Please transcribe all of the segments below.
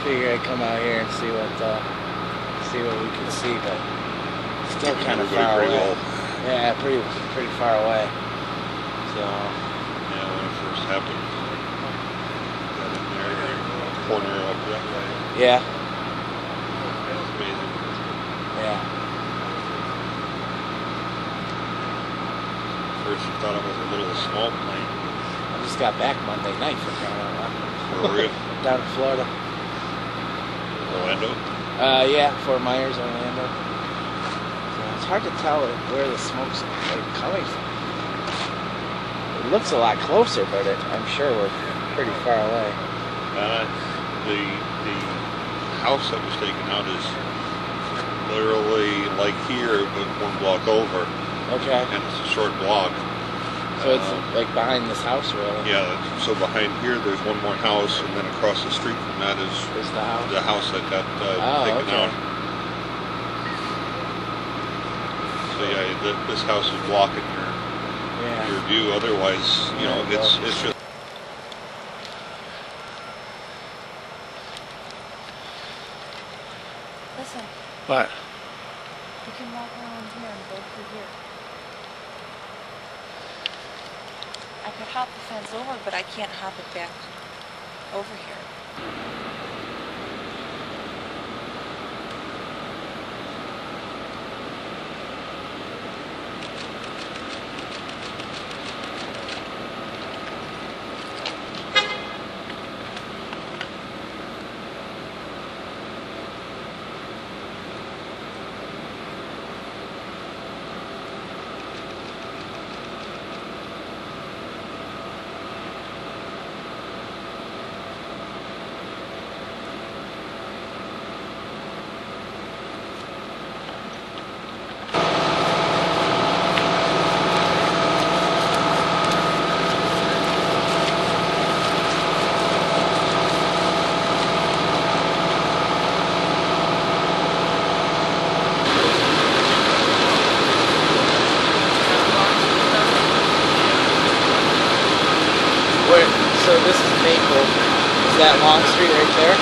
figure I'd come out here and see what we can see, but still kind of far away. Well. Yeah, pretty far away. So. Yeah, when it first happened, got in there, corner up that way. Yeah. Amazing. Yeah. First you thought it was a little small plane. I just got back Monday night for crying out loud. Where were you? Down in Florida. Orlando? Yeah, Fort Myers, Orlando. So it's hard to tell where the smoke's coming from. It looks a lot closer, but I'm sure we're pretty far away. The house that was taken out is literally like here, but one block over. Okay. And it's a short block. So it's like behind this house, really? Yeah, so behind here there's one more house, and then across the street from that is the house that got taken out. So yeah, this house is blocking your view. Otherwise, you know, it's just. Listen. What? You can walk around here and go through here. I could hop the fence over, but I can't hop it back over here. So this is Maple. Is that Long Street right there?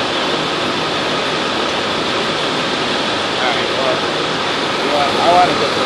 I want to get